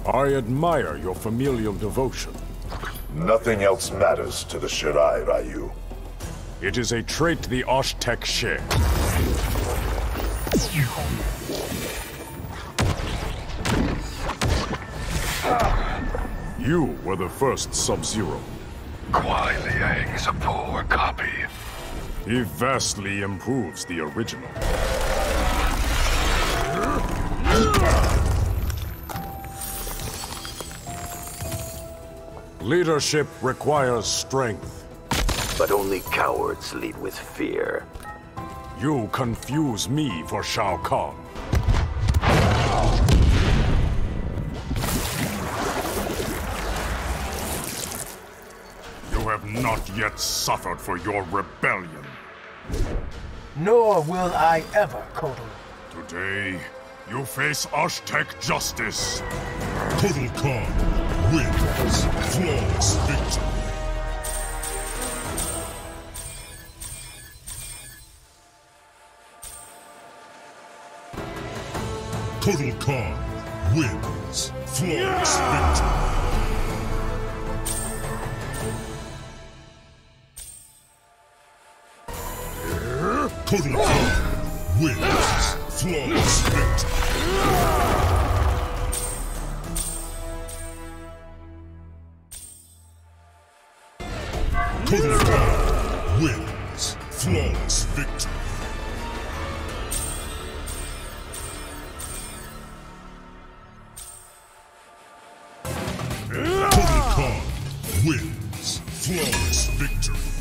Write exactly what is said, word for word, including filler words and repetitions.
I admire your familial devotion. Nothing else matters to the Shirai, Ryu. It is a trait the Aztec share. You were the first Sub-Zero. Kuai Liang is a poor copy. He vastly improves the original. Leadership requires strength. But only cowards lead with fear. You confuse me for Shao Kahn. You have not yet suffered for your rebellion. Nor will I ever, Kotal. Today, you face Aztec justice. Kotal Kahn wins. Flawless victory. Kotal Kahn wins. Flawless victory. Kotal Kahn wins. Flawless victory. Kotal Kahn wins. Flawless victory. Kotal Kahn wins. Flawless victory.